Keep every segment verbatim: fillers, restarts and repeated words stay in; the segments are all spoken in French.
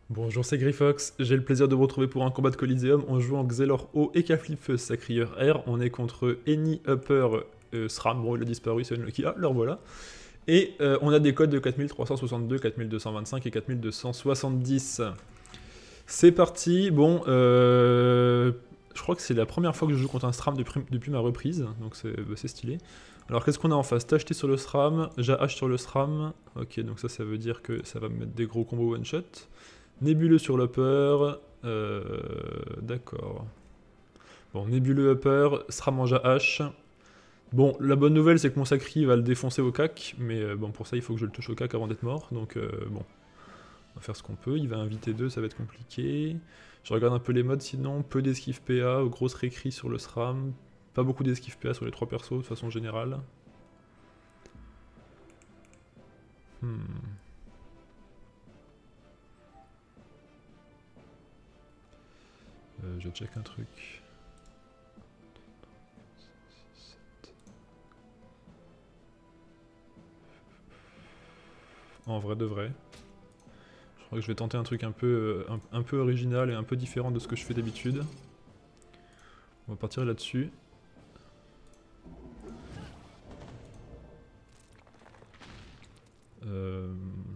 Bonjour, c'est Grifox. J'ai le plaisir de vous retrouver pour un combat de Coliseum. On joue en Xelor O et Kaflip Sacrieur R. On est contre Eni Upper euh, Sram. Bon, il a disparu, c'est Unlucky. Ah, le revoilà. Et euh, on a des codes de quatre mille trois cent soixante-deux, quatre mille deux cent vingt-cinq et quatre mille deux cent soixante-dix. C'est parti. Bon, euh, je crois que c'est la première fois que je joue contre un SRAM depuis, depuis ma reprise. Donc c'est bah, stylé. Alors qu'est-ce qu'on a en face? T'as acheté sur le SRAM, j'ai H sur le SRAM. Ok, donc ça, ça veut dire que ça va me mettre des gros combos one shot. Nébuleux sur l'upper. Euh, D'accord. Bon, nébuleux upper, SRAM en H. Bon, la bonne nouvelle, c'est que mon Sacri va le défoncer au cac, mais euh, bon, pour ça, il faut que je le touche au cac avant d'être mort, donc euh, bon, on va faire ce qu'on peut. Il va inviter deux, ça va être compliqué. Je regarde un peu les modes sinon, peu d'esquive P A, grosse réécrit sur le SRAM, pas beaucoup d'esquive P A sur les trois persos de façon générale. Hmm. Euh, je check un truc. En vrai de vrai. Je crois que je vais tenter un truc un peu, un, un peu original et un peu différent de ce que je fais d'habitude. On va partir là-dessus. Euh...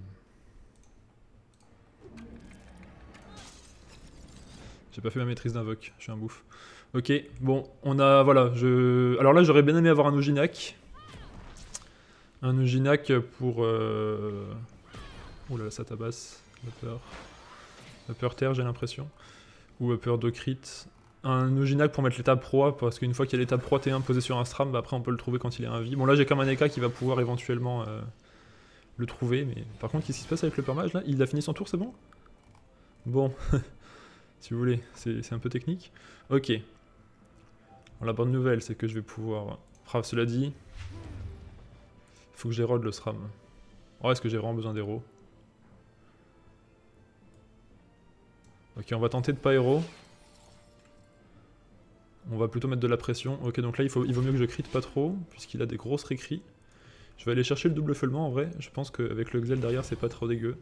J'ai pas fait ma maîtrise d'invoque, je suis un bouffe. Ok, bon, on a, voilà, je... Alors là, j'aurais bien aimé avoir un Ujinac. Un Ujinac pour... Euh... Ouh là là, ça tabasse. Upper. Upper terre, j'ai l'impression. Ou upper de crit. Un Ujinac pour mettre l'étape proie, parce qu'une fois qu'il y a l'étape proie T un posé sur un stram, bah après on peut le trouver quand il est à vie. Bon là j'ai comme un Eka qui va pouvoir éventuellement euh, le trouver, mais par contre qu'est-ce qui se passe avec le permage là? Il a fini son tour, c'est bon? Bon, si vous voulez, c'est un peu technique. Ok. Bon, la bonne nouvelle c'est que je vais pouvoir... Ah, cela dit, il faut que j'érode le SRAM. Oh, est-ce que j'ai vraiment besoin d'héros? Ok, on va tenter de pas héros. On va plutôt mettre de la pression. Ok, donc là, il, faut, il vaut mieux que je crit pas trop, puisqu'il a des grosses récris. Je vais aller chercher le double feulement en vrai. Je pense qu'avec le Xel derrière, c'est pas trop dégueu.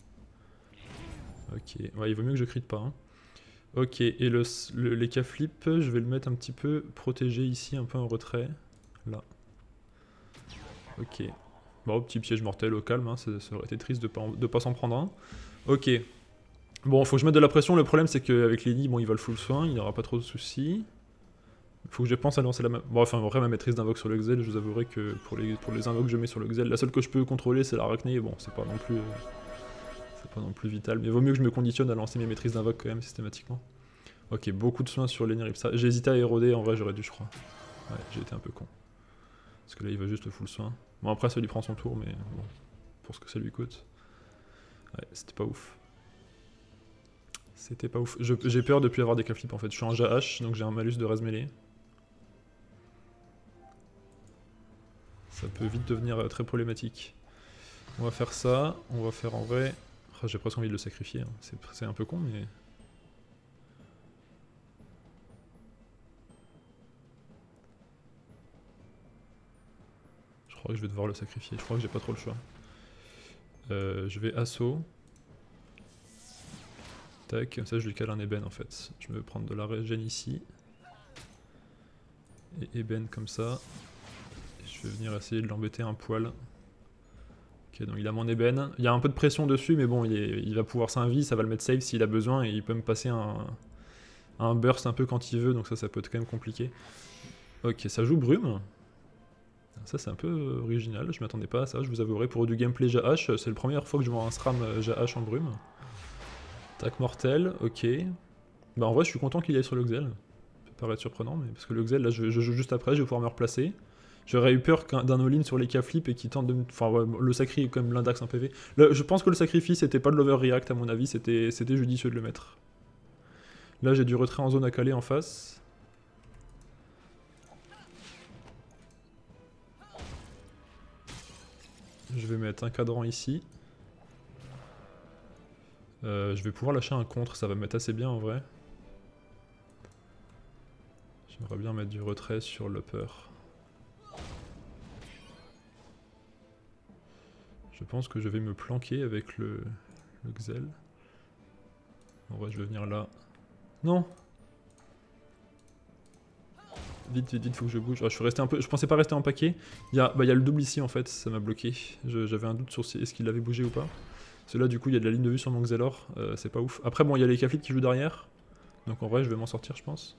Ok, ouais, il vaut mieux que je crit pas. Hein. Ok, et le, le, les K-flip, je vais le mettre un petit peu protégé ici, un peu en retrait. Là. Ok. Bon, petit piège mortel au calme, hein, ça, ça aurait été triste de pas, de pas s'en prendre un. Ok. Bon, faut que je mette de la pression. Le problème, c'est qu'avec Lenny, bon, il va le full soin, il n'y aura pas trop de soucis. Faut que je pense à lancer la main. Bon, enfin, en vrai, ma maîtrise d'invoque sur le Xel, je vous avouerai que pour les, pour les invoques que je mets sur le Xel, la seule que je peux contrôler, c'est l'Arachné. Bon, c'est pas non plus. Euh, c'est pas non plus vital. Mais vaut mieux que je me conditionne à lancer mes maîtrises d'invoque quand même, systématiquement. Ok, beaucoup de soins sur l'Eniripsa. J'ai hésité à éroder, en vrai, j'aurais dû, je crois. Ouais, j'ai été un peu con. Parce que là, il va juste full soin. Bon, après, ça lui prend son tour, mais bon, pour ce que ça lui coûte. Ouais, c'était pas ouf. C'était pas ouf. J'ai peur de plus avoir des K-flip en fait. Je suis en J H, donc j'ai un malus de res mêlée. Ça peut vite devenir euh, très problématique. On va faire ça. On va faire en vrai... Oh, j'ai presque envie de le sacrifier. Hein. C'est un peu con, mais... Je crois que je vais devoir le sacrifier. Je crois que j'ai pas trop le choix. Euh, je vais assaut. Tac, comme ça je lui cale un ébène en fait. Je vais prendre de la régène ici. Et ébène comme ça. Et je vais venir essayer de l'embêter un poil. Ok, donc il a mon ébène. Il y a un peu de pression dessus, mais bon, il, est, il va pouvoir s'invie, ça va le mettre safe s'il a besoin, et il peut me passer un, un burst un peu quand il veut, donc ça, ça peut être quand même compliqué. Ok, ça joue brume. Ça, c'est un peu original, je m'attendais pas à ça, je vous avouerai. Pour du gameplay J H, c'est la première fois que je vois un SRAM J H en brume. Tac mortel, ok. Bah en vrai, je suis content qu'il aille sur le Xel. Ça peut paraître surprenant, mais parce que le Xel, là, je, je joue juste après, je vais pouvoir me replacer. J'aurais eu peur d'un all-in sur les K-flip et qui tente de me... Enfin, ouais, le sacri est quand même l'indax en P V. Le, je pense que le sacrifice c'était pas de l'overreact à mon avis, c'était judicieux de le mettre. Là, j'ai du retrait en zone à caler en face. Je vais mettre un cadran ici. Euh, je vais pouvoir lâcher un contre, ça va me mettre assez bien en vrai. J'aimerais bien mettre du retrait sur l'upper. Je pense que je vais me planquer avec le, le Xel. En vrai, je vais venir là. Non. Vite, vite, vite, faut que je bouge. Ah, je suis resté un peu. Je pensais pas rester en paquet. Il y a, bah, il y a le double ici en fait, ça m'a bloqué. J'avais un doute sur si est-ce qu'il avait bougé ou pas. Parce que là, du coup, il y a de la ligne de vue sur mon Xelor. Euh, c'est pas ouf. Après, bon, il y a les Caflips qui jouent derrière. Donc en vrai, je vais m'en sortir, je pense.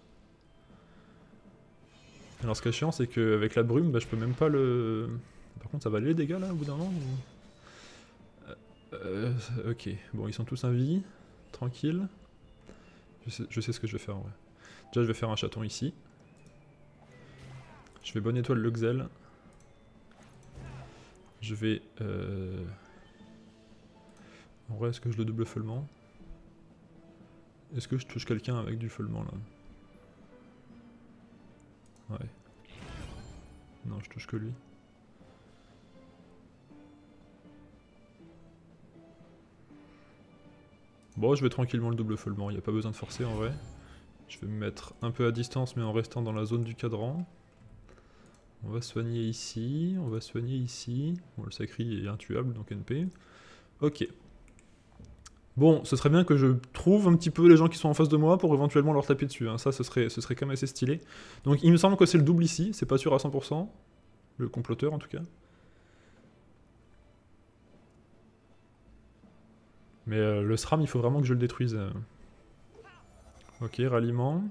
Alors, ce qui est chiant, c'est qu'avec la brume, bah, je peux même pas le. Par contre, ça va aller les dégâts là au bout d'un moment ou... euh, Ok, bon, ils sont tous en vie. Tranquille. Je sais, je sais ce que je vais faire en vrai. Déjà, je vais faire un chaton ici. Je vais bonne étoile le Xel. Je vais... Euh... En vrai, est-ce que je le double feulement? Est-ce que je touche quelqu'un avec du feulement là? Ouais. Non, je touche que lui. Bon, je vais tranquillement le double feulement, il n'y a pas besoin de forcer en vrai. Je vais me mettre un peu à distance mais en restant dans la zone du cadran. On va soigner ici, on va soigner ici. Bon, le sacri est intuable, donc N P. Ok. Bon, ce serait bien que je trouve un petit peu les gens qui sont en face de moi pour éventuellement leur taper dessus. Hein. Ça, ce serait, ce serait quand même assez stylé. Donc il me semble que c'est le double ici, c'est pas sûr à cent pour cent. Le comploteur en tout cas. Mais euh, le SRAM, il faut vraiment que je le détruise. Ok, ralliement.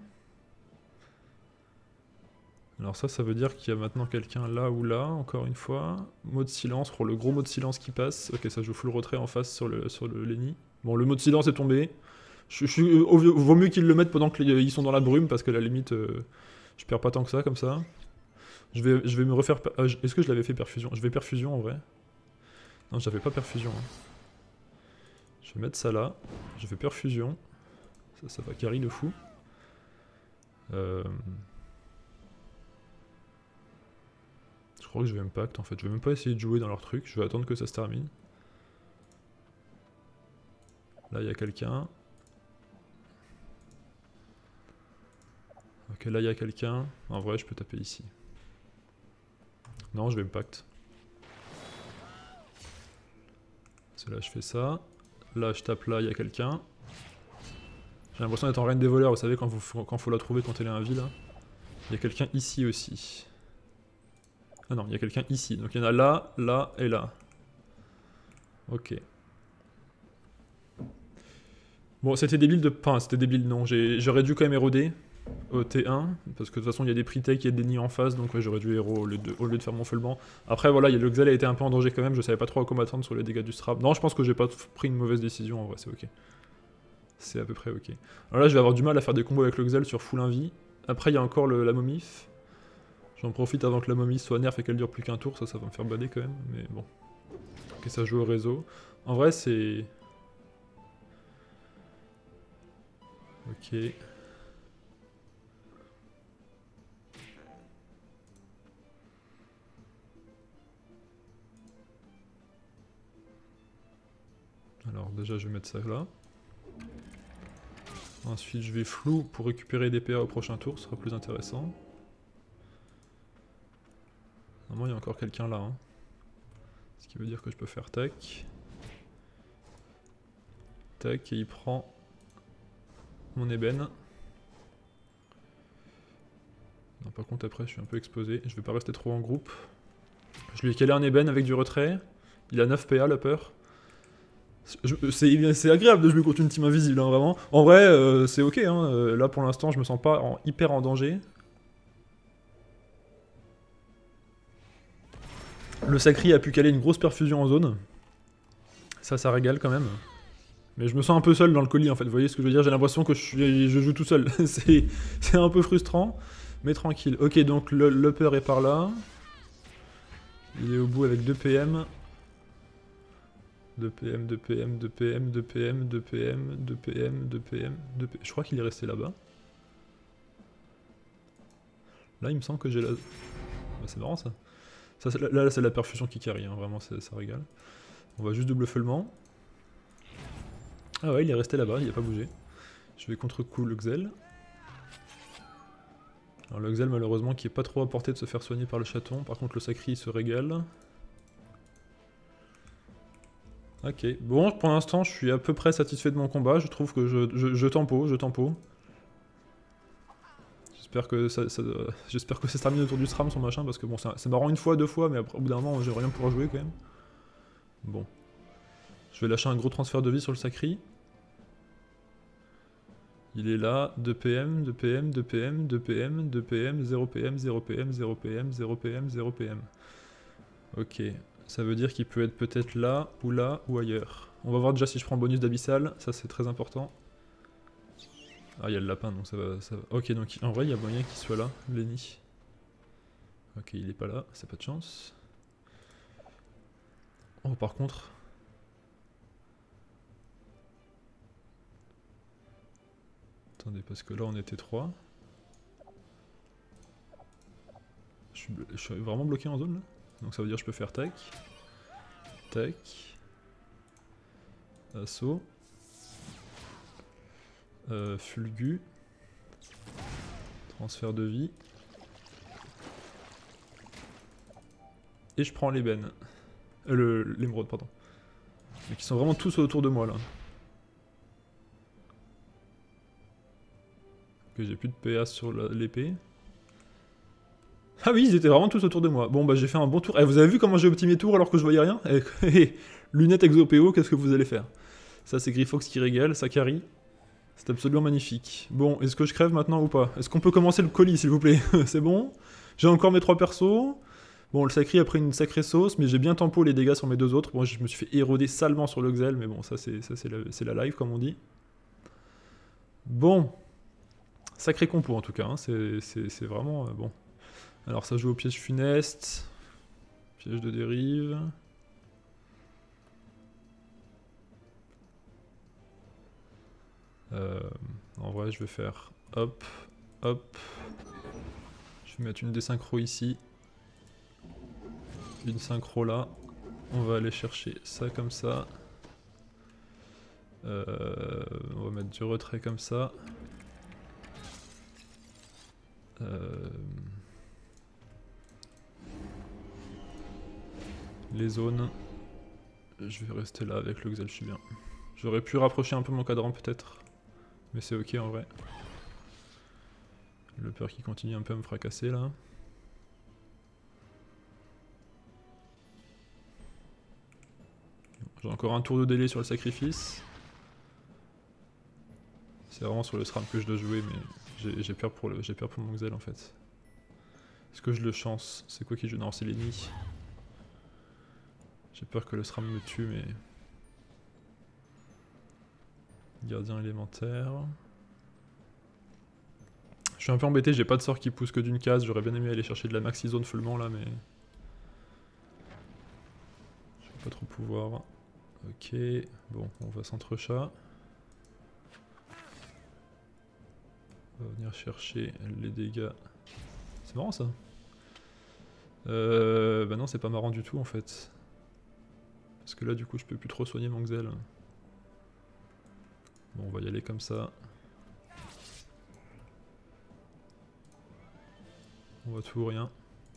Alors ça, ça veut dire qu'il y a maintenant quelqu'un là ou là, encore une fois. Mot de silence, pour le gros mot de silence qui passe. Ok, ça joue full retrait en face sur le, sur le Lenny. Bon, le mot de silence est tombé. Je, je, euh, vaut mieux qu'ils le mettent pendant qu'ils sont dans la brume, parce que à la limite, euh, je perds pas tant que ça, comme ça. Je vais, je vais me refaire... Ah, est-ce que je l'avais fait perfusion? Je vais perfusion en vrai. Non, j'avais pas perfusion. Hein. Je vais mettre ça là. Je fais perfusion. Ça, ça va carry de fou. Euh... Je crois que je vais impact en fait. Je vais même pas essayer de jouer dans leur truc. Je vais attendre que ça se termine. Là, il y a quelqu'un. Ok, là, il y a quelqu'un. En vrai, je peux taper ici. Non, je vais impact. C'est là, je fais ça. Là, je tape là, il y a quelqu'un. J'ai l'impression d'être en reine des voleurs. Vous savez, quand il quand faut la trouver quand elle est à un vie, là. Il y a quelqu'un ici aussi. Ah non, il y a quelqu'un ici. Donc il y en a là, là et là. Ok. Bon, c'était débile de... Enfin, c'était débile, non. J'aurais dû quand même éroder au T un. Parce que de toute façon, il y a des pre-take, il y a des nids en face. Donc ouais, j'aurais dû héros au lieu, de, au lieu de faire mon feulement. Après, voilà, le Xel a été un peu en danger quand même. Je savais pas trop à quoi m'attendre sur les dégâts du strap. Non, je pense que j'ai pas pris une mauvaise décision. En vrai, c'est ok. C'est à peu près ok. Alors là, je vais avoir du mal à faire des combos avec le Xel sur full invie. Après, il y a encore le, la momif. J'en profite avant que la momie soit nerf et qu'elle dure plus qu'un tour, ça, ça va me faire bader quand même, mais bon. Ok, ça joue au réseau. En vrai, c'est... Ok. Alors déjà, je vais mettre ça là. Ensuite, je vais flou pour récupérer des P A au prochain tour, ce sera plus intéressant. Normalement, il y a encore quelqu'un là. Hein. Ce qui veut dire que je peux faire tac. Tac, et il prend mon ébène. Non, par contre, après, je suis un peu exposé. Je vais pas rester trop en groupe. Je lui ai calé un ébène avec du retrait. Il a neuf P A, la peur. C'est agréable de jouer contre une team invisible, hein, vraiment. En vrai, euh, c'est ok. Hein. Là, pour l'instant, je me sens pas en, hyper en danger. Le Sacri a pu caler une grosse perfusion en zone. Ça, ça régale quand même. Mais je me sens un peu seul dans le colis, en fait. Vous voyez ce que je veux dire? J'ai l'impression que je, suis, je joue tout seul. C'est un peu frustrant, mais tranquille. Ok, donc l'upper est par là. Il est au bout avec deux P M. deux P M, deux P M, deux P M, deux P M, deux P M, deux P M, deux P M, deux P M. Je crois qu'il est resté là-bas. Là, il me semble que j'ai la... Bah, c'est marrant, ça. ça là, là c'est la perfusion qui carry, hein. Vraiment, ça régale. On va juste double feulement. Ah ouais, il est resté là-bas, il n'a pas bougé. Je vais contre-coup le Xel. Alors le Xel, malheureusement, qui est pas trop à portée de se faire soigner par le chaton. Par contre, le Sacri, il se régale. Ok, bon, pour l'instant, je suis à peu près satisfait de mon combat. Je trouve que je, je, je tempo, je tempo. J'espère que ça, ça, euh, j'espère que ça se termine autour du SRAM, son machin, parce que bon, c'est marrant une fois, deux fois, mais après, au bout d'un moment, j'aimerais rien pouvoir jouer quand même. Bon. Je vais lâcher un gros transfert de vie sur le Sacri. Il est là, deux P M, deux P M, deux P M, deux P M, deux P M, zéro P M, zéro P M, zéro P M, zéro P M, zéro P M. Ok, ça veut dire qu'il peut être peut-être là, ou là, ou ailleurs. On va voir déjà si je prends le bonus d'abyssal, ça c'est très important. Ah, il y a le lapin, donc ça va, ça va. Ok, donc en vrai, il y a moyen qu'il soit là, Lenny. Ok, il est pas là, c'est pas de chance. Oh, par contre... Attendez, parce que là, on était trois. Je suis, je suis vraiment bloqué en zone, là. Donc ça veut dire que je peux faire tac. Tac. Assaut. Euh, fulgu. Transfert de vie. Et je prends l'ébène. Euh, l'émeraude, pardon. Donc ils sont vraiment tous autour de moi là. Que j'ai plus de P A sur l'épée. Ah oui, ils étaient vraiment tous autour de moi. Bon bah j'ai fait un bon tour. Eh, vous avez vu comment j'ai optimé tour alors que je voyais rien? Eh, lunettes exo-P O, qu'est-ce que vous allez faire? Ça c'est Grifox qui régale, ça carry. C'est absolument magnifique. Bon, est-ce que je crève maintenant ou pas? Est-ce qu'on peut commencer le colis s'il vous plaît? C'est bon? J'ai encore mes trois persos. Bon, le Sacri a pris une sacrée sauce, mais j'ai bien tempo les dégâts sur mes deux autres. Bon, je me suis fait éroder salement sur le Xel, mais bon, ça c'est la, la live comme on dit. Bon. Sacré compo en tout cas, hein. C'est vraiment euh, bon. Alors ça joue au piège funeste. Piège de dérive. Euh, en vrai, je vais faire hop, hop. Je vais mettre une désynchro ici. Une synchro là. On va aller chercher ça comme ça. Euh, on va mettre du retrait comme ça. Euh, les zones. Je vais rester là avec le Xel, je suis bien. J'aurais pu rapprocher un peu mon cadran peut-être. Mais c'est ok en vrai. Le peur qui continue un peu à me fracasser là. J'ai encore un tour de délai sur le sacrifice. C'est vraiment sur le SRAM que je dois jouer, mais j'ai peur, pour peur pour mon Xel en fait. Est-ce que je le chance? C'est quoi qui joue? Non, c'est l'ennemi. J'ai peur que le SRAM me tue, mais... Gardien élémentaire... Je suis un peu embêté, j'ai pas de sort qui pousse que d'une case, j'aurais bien aimé aller chercher de la maxi zone fullement là, mais... Je vais pas trop pouvoir... Ok, bon, on va centre-chat. On va venir chercher les dégâts. C'est marrant ça. Euh, bah non, c'est pas marrant du tout en fait. Parce que là du coup je peux plus trop soigner mon Xel. Bon, on va y aller comme ça. On va tout ou rien.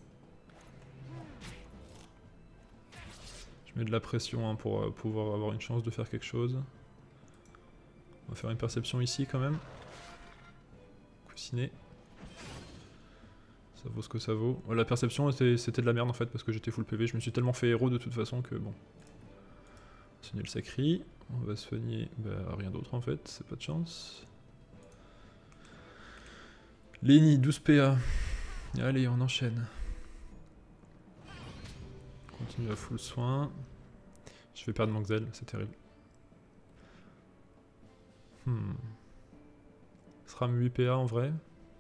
Je mets de la pression hein, pour euh, pouvoir avoir une chance de faire quelque chose. On va faire une perception ici quand même. Coussinet. Ça vaut ce que ça vaut. La perception c'était de la merde en fait parce que j'étais full P V. Je me suis tellement fait héros de toute façon que bon. Soigner le Sacri. On va soigner bah, rien d'autre en fait, c'est pas de chance. Lenny, douze P A. Allez, on enchaîne. Continue à full soin. Je vais perdre mon Xel, c'est terrible. Hmm. SRAM huit P A en vrai.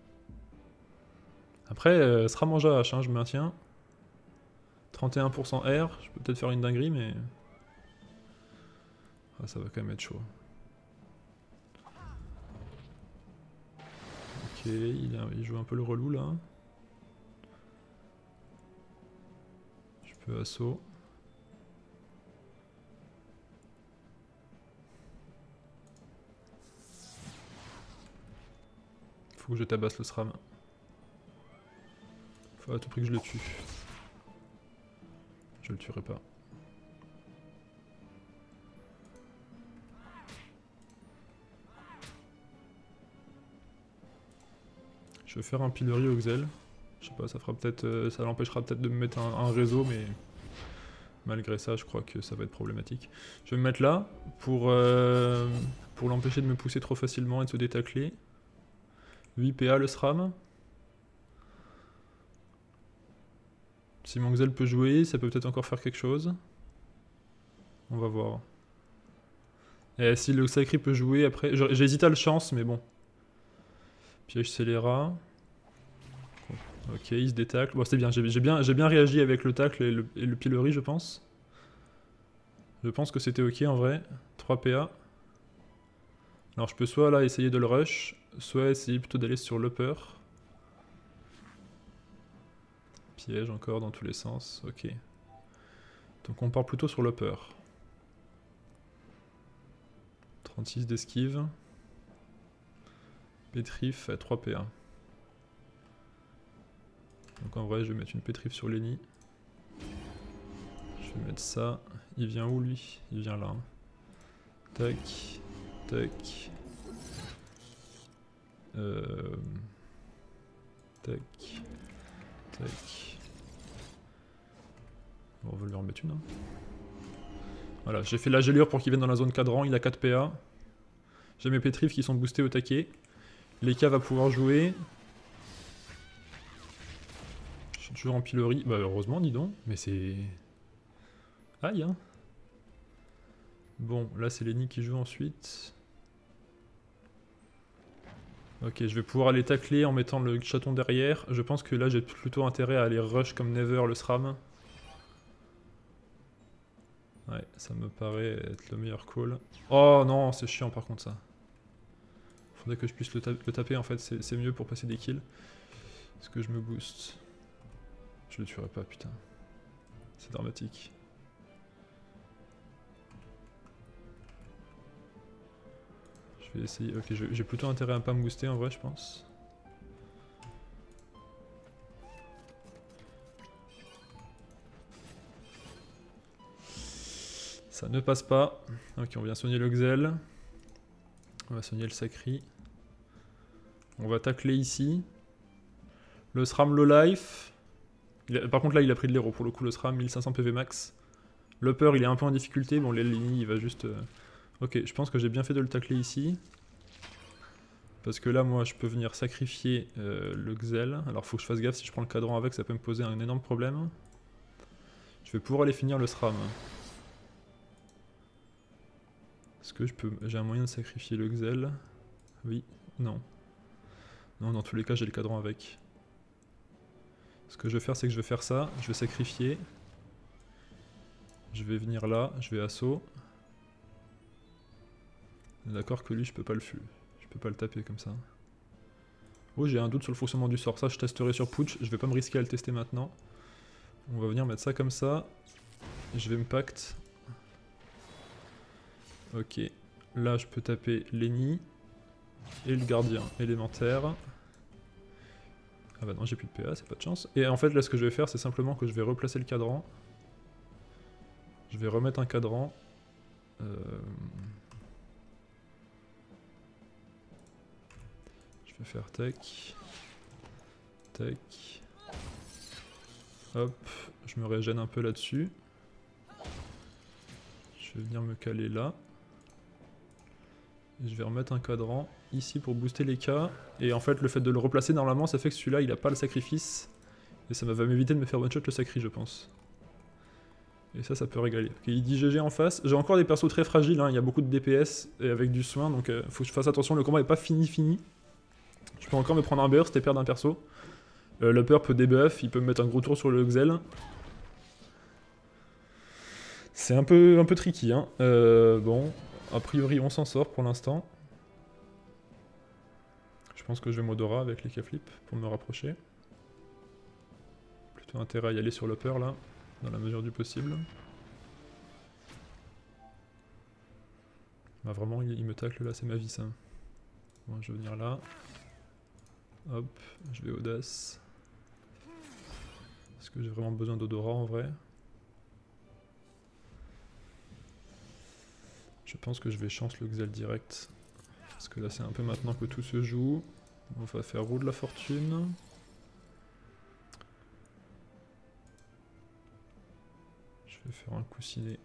Après, euh, SRAM en J H, hein, je maintiens. trente et un pour cent R, je peux peut-être faire une dinguerie, mais... Ah, ça va quand même être chaud. Ok, il, a, il joue un peu le relou là. Je peux assaut. Faut que je tabasse le SRAM. Faut à tout prix que je le tue. Je le tuerai pas. Je vais faire un pilori au Xel. Je sais pas, ça fera peut-être, euh, ça l'empêchera peut-être de me mettre un, un réseau, mais malgré ça, je crois que ça va être problématique. Je vais me mettre là pour, euh, pour l'empêcher de me pousser trop facilement et de se détacler. huit P A le SRAM. Si mon Xel peut jouer, ça peut peut-être encore faire quelque chose. On va voir. Et si le Sacri peut jouer après... J'ai hésité à le chance, mais bon. Piège scélérat. Ok, il se détacle. Bon, c'est bien. J'ai bien, bien réagi avec le tacle et le, et le pilori, je pense. Je pense que c'était ok en vrai. trois P A. Alors je peux soit là essayer de le rush, soit essayer plutôt d'aller sur l'upper. Piège encore dans tous les sens. Ok. Donc on part plutôt sur l'upper. trente-six d'esquive. Pétrif à trois P A. Donc en vrai je vais mettre une pétrif sur Lenny. Je vais mettre ça. Il vient où lui? Il vient là. Tac. Tac. Euh... Tac. Tac. Bon, on va lui en mettre une. Hein. Voilà, j'ai fait la gelure pour qu'il vienne dans la zone cadran. Il a quatre P A. J'ai mes pétrifs qui sont boostés au taquet. Leka va pouvoir jouer. Je suis toujours en pilori. Bah heureusement, dis donc. Mais c'est... Aïe, hein. Bon, là c'est Lenny qui joue ensuite. Ok, je vais pouvoir aller tacler en mettant le chaton derrière. Je pense que là j'ai plutôt intérêt à aller rush comme Never le SRAM. Ouais, ça me paraît être le meilleur call. Oh non, c'est chiant par contre ça. Faudrait que je puisse le, ta le taper en fait, c'est mieux pour passer des kills. Est-ce que je me booste? Je le tuerai pas, putain. C'est dramatique. Je vais essayer. Ok, j'ai plutôt intérêt à pas me booster en vrai, je pense. Ça ne passe pas. Ok, on vient soigner le Xel. On va soigner le Sacri. On va tacler ici. Le SRAM low life. Il a, par contre là il a pris de l'héros pour le coup le SRAM, mille cinq cents P V max. L'upper il est un peu en difficulté, bon l'Eleni il va juste... Euh... Ok, je pense que j'ai bien fait de le tacler ici. Parce que là moi je peux venir sacrifier euh, le Xel. Alors faut que je fasse gaffe, si je prends le cadran avec ça peut me poser un énorme problème. Je vais pouvoir aller finir le SRAM. Est-ce que je peux... J'ai un moyen de sacrifier le Xel? Oui, non. Non, dans tous les cas j'ai le cadran avec. Ce que je vais faire c'est que je vais faire ça, je vais sacrifier. Je vais venir là, je vais assaut. D'accord que lui je peux pas le fuir. Je peux pas le taper comme ça. Oh j'ai un doute sur le fonctionnement du sort, ça je testerai sur Pooch, je vais pas me risquer à le tester maintenant. On va venir mettre ça comme ça. Je vais me pacte. Ok. Là je peux taper Lenny. Et le gardien élémentaire. Ah bah non j'ai plus de P A, c'est pas de chance. Et en fait là ce que je vais faire c'est simplement que je vais replacer le cadran. Je vais remettre un cadran. Euh... Je vais faire tac. Tac. Hop, je me régène un peu là-dessus. Je vais venir me caler là. Et je vais remettre un cadran ici pour booster les cas. Et en fait le fait de le replacer normalement ça fait que celui-là il a pas le sacrifice. Et ça va m'éviter de me faire one shot le sacri je pense. Et ça, ça peut régaler. Ok, il dit G G en face. J'ai encore des persos très fragiles, hein. Il y a beaucoup de D P S et avec du soin, donc euh, faut que je fasse attention, le combat est pas fini fini. Je peux encore me prendre un burst et perdre un perso. Euh, L'upper peut debuff, il peut me mettre un gros tour sur le Xel. C'est un peu, un peu tricky, hein. Euh, bon, a priori on s'en sort pour l'instant. Je pense que je vais Modora avec les K-flip pour me rapprocher. Plutôt intérêt à y aller sur l'upper là. Dans la mesure du possible. Bah vraiment il, il me tacle là, c'est ma vie ça. Bon, je vais venir là. Hop, je vais audace. Est-ce que j'ai vraiment besoin d'odorat en vrai? Je pense que je vais chance le Xel direct. Parce que là c'est un peu maintenant que tout se joue. On va faire roue de la fortune. Je vais faire un coussinet.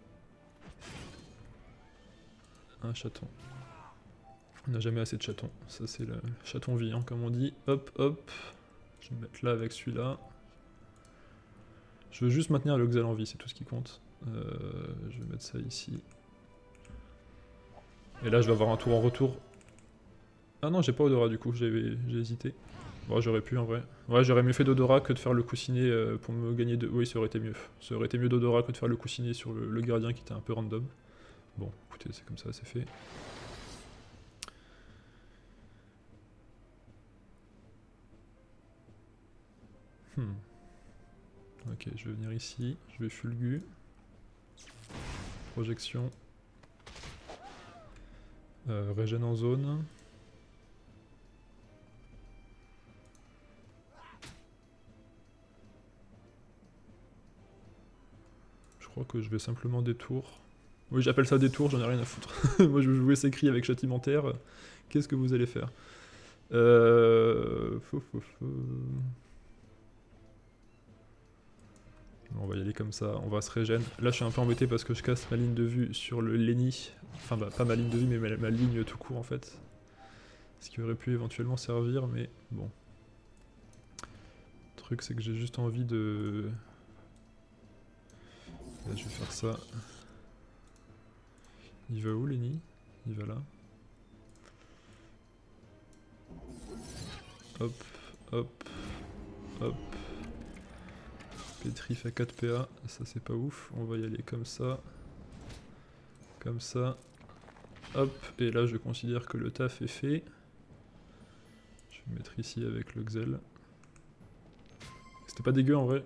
Un chaton. On n'a jamais assez de chatons. Ça c'est le chaton viand comme on dit. Hop hop. Je vais me mettre là avec celui-là. Je veux juste maintenir le Xel en vie, c'est tout ce qui compte. Euh, je vais mettre ça ici. Et là je vais avoir un tour en retour. Ah non, j'ai pas Odorat du coup, j'ai hésité. Bon, j'aurais pu en vrai. Ouais, j'aurais mieux fait d'Odorat que de faire le coussinet euh, pour me gagner de... Oui, ça aurait été mieux. Ça aurait été mieux d'Odorat que de faire le coussinet sur le, le gardien qui était un peu random. Bon, écoutez, c'est comme ça, c'est fait. Hmm. Ok, je vais venir ici, je vais Fulgu. Projection. Euh, régène en zone. Je crois que je vais simplement détour. Oui, j'appelle ça détour, j'en ai rien à foutre. Moi, je vais jouer ces cris avec châtimentaire. Qu'est-ce que vous allez faire? Euh... Fou, fou, fou. On va y aller comme ça, on va se régène. Là je suis un peu embêté parce que je casse ma ligne de vue sur le Lenny. Enfin bah, pas ma ligne de vue mais ma, ma ligne tout court en fait. Ce qui aurait pu éventuellement servir mais bon. Le truc c'est que j'ai juste envie de... Là je vais faire ça. Il va où Lenny? Il va là. Hop, hop, hop. Pétrif à quatre P A, ça c'est pas ouf, on va y aller comme ça, comme ça, hop, et là je considère que le taf est fait. Je vais me mettre ici avec le Xel. C'était pas dégueu en vrai.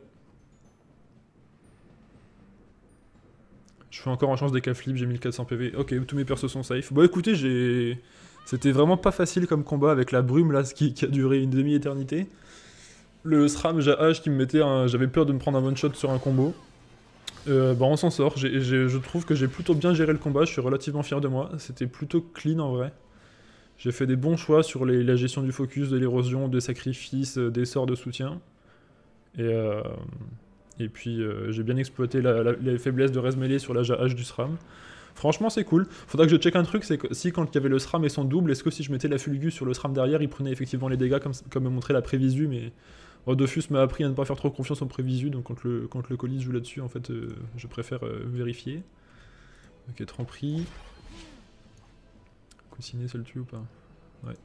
Je fais encore en chance des cas flip, j'ai mille quatre cents P V, ok, tous mes persos sont safe. Bon écoutez, j'ai... C'était vraiment pas facile comme combat avec la brume là, ce qui, qui a duré une demi-éternité. Le SRAM J-H qui me mettait un... J'avais peur de me prendre un one-shot sur un combo. Euh, bah on s'en sort, j'ai, j'ai, je trouve que j'ai plutôt bien géré le combat, je suis relativement fier de moi. C'était plutôt clean en vrai. J'ai fait des bons choix sur les, la gestion du focus, de l'érosion, des sacrifices, des sorts de soutien. Et, euh, et puis euh, j'ai bien exploité la, la, les faiblesses de res melee sur la J-H du SRAM. Franchement c'est cool. Faudra que je check un truc, c'est que si quand il y avait le SRAM et son double, est-ce que si je mettais la Fulgu sur le SRAM derrière, il prenait effectivement les dégâts comme, comme me montrait la prévisu, mais... Dofus m'a appris à ne pas faire trop confiance en prévisu, donc quand le, quand le colis joue là-dessus, en fait, euh, je préfère euh, vérifier. Ok, Tremperie. Coussinet, ça le tue ou pas? Ouais.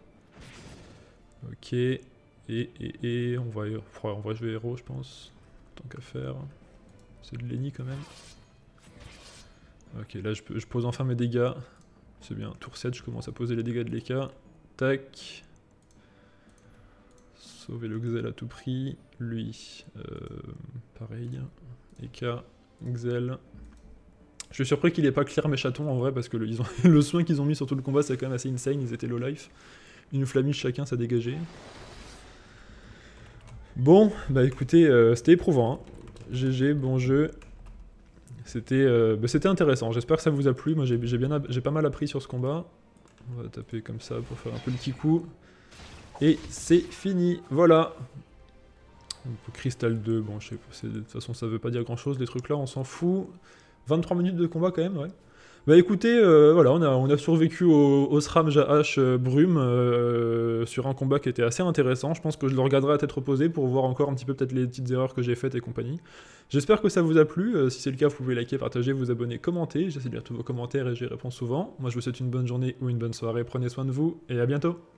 Ok. Et, et, et, on va... En vrai, je vais héros, je pense. Tant qu'à faire. C'est de Lenny, quand même. Ok, là, je, peux, je pose enfin mes dégâts. C'est bien. Tour sept, je commence à poser les dégâts de l'E K. Tac. Sauver le Xel à tout prix. Lui, euh, pareil. E K, Xel. Je suis surpris qu'il ait pas clear mes chatons en vrai, parce que le, ils ont, le soin qu'ils ont mis sur tout le combat, c'est quand même assez insane. Ils étaient low life. Une flamiche chacun, ça dégageait. Bon, bah écoutez, euh, c'était éprouvant. Hein. G G, bon jeu. C'était euh, bah, c'était intéressant. J'espère que ça vous a plu. Moi, j'ai bien, j'ai pas mal appris sur ce combat. On va taper comme ça pour faire un petit coup. Et c'est fini, voilà. Crystal deux, bon je sais pas, de toute façon ça veut pas dire grand chose, les trucs là on s'en fout. vingt-trois minutes de combat quand même, ouais. Bah écoutez, euh, voilà, on a, on a survécu au, au SRAM J-H euh, Brume euh, sur un combat qui était assez intéressant. Je pense que je le regarderai à tête reposée pour voir encore un petit peu peut-être les petites erreurs que j'ai faites et compagnie. J'espère que ça vous a plu. Euh, si c'est le cas, vous pouvez liker, partager, vous abonner, commenter. J'essaie de lire tous vos commentaires et j'y réponds souvent. Moi je vous souhaite une bonne journée ou une bonne soirée. Prenez soin de vous et à bientôt.